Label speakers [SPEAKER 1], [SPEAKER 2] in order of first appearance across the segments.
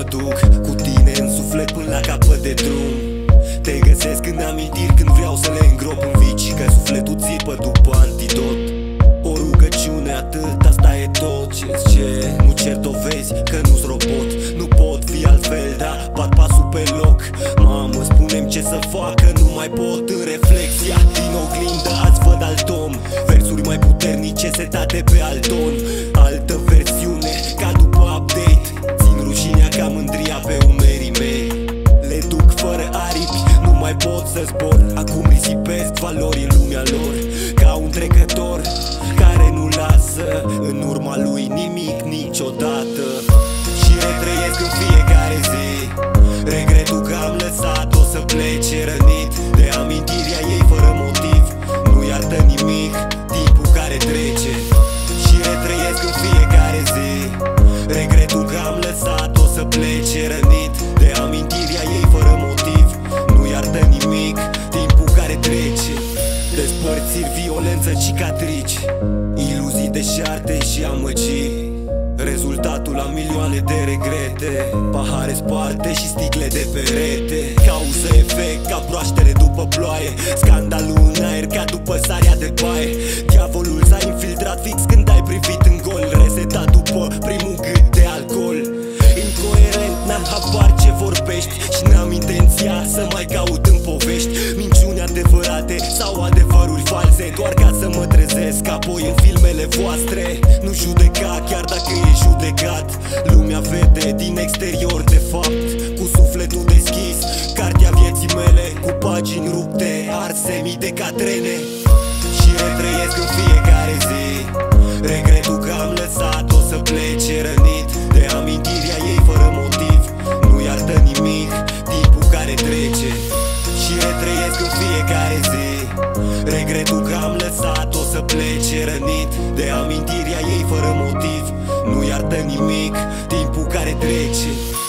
[SPEAKER 1] duc cu tine în suflet până la capăt de drum. Te găsesc în amintiri când vreau să le îngrop în vici, că sufletul țipă după antidot. O rugăciune atât, asta e tot ce-ți cer. Nu cer dovezi că nu-s robot, nu pot fi altfel, dar bat pasul pe loc. Mamă, spune-mi ce să fac, că nu mai pot. În reflexia din oglindă azi văd alt om, versuri mai puternice setate pe alt ton. Altă versiune, ca după update. Țin rușinea ca mândria pe umerii mei. Le duc fără aripi, nu mai pot să zbor. Acum risipesc valori în lumea lor, ca un trecător care nu lasă în urma lui nimic niciodată. Și retrăiesc în fiecare zi regretul că am lăsat-o să plece rănit de amintirea ei fără motiv. Nu iartă nimic timpul care trece. Și retrăiesc în fiecare zi regretul că am lăsat-o să plece rănit de amintirea ei fără motiv. Nu iartă nimic timpul care trece. Despărțiri, violență, cicatrici, iluzii deșarte și amăgiri, rezultatul la milioane de regrete. Pahare sparte și sticle de perete, cauză-efect ca broaștere după ploaie, scandalul în aer ca după sarea de baie. Diavolul s-a infiltrat fix când ai privit în gol, resetat după primul gât de alcool. Incoerent, n-am habar ce vorbești și n-am intenția să mai caut în povești minciuni adevărate sau adevăruri false, doar ca să mă trezesc apoi în filmele voastre. Nu judeca chiar dacă e judecat. Lumea vede din exterior de fapt, cu sufletul deschis, cartea vieții mele, cu pagini rupte, arse mii de catrene. Și retrăiesc în fiecare zi regretul că am lăsat-o să plece rănit de amintirea ei fără motiv. Nu iartă nimic timpul care trece. Și retrăiesc în fiecare zi regretul că am lăsat-o să plece rănit de amintirea ei fără motiv. Nu iartă nimic timpul care trece.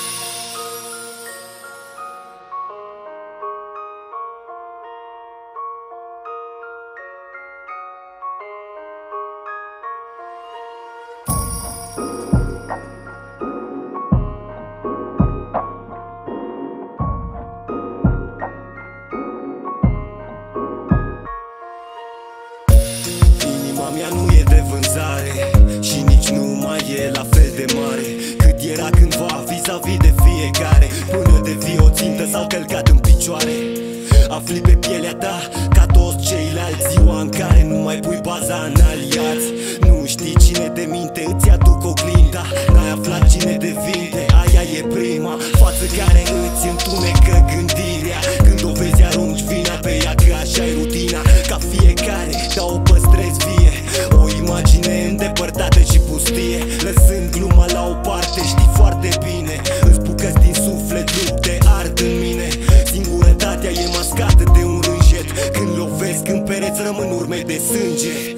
[SPEAKER 1] Inima mea nu e de vânzare și nici nu mai e la fel de mare cât era cândva vis-a-vis de fiecare. Până devii o țintă s-au călcat în picioare. Afli pe pielea ta ca toți ceilalți ziua în care nu mai pui baza în aliați. Nu știi cine te minte, îți aduc oglinda. N-ai aflat cine te vinde, aia e prima față care îți întunecă gândirea. Când o vezi arunci vina pe ea, că așa e rutina. Ca fiecare, dar o păstrezi vie, o imagine îndepărtată și pustie. Lăsând gluma la o parte, știi foarte bine, îți bucăți din suflet, lupte ard în mine. Singurătatea e mascată de un rânjet, când lovesc în pereți rămân urme de sânge.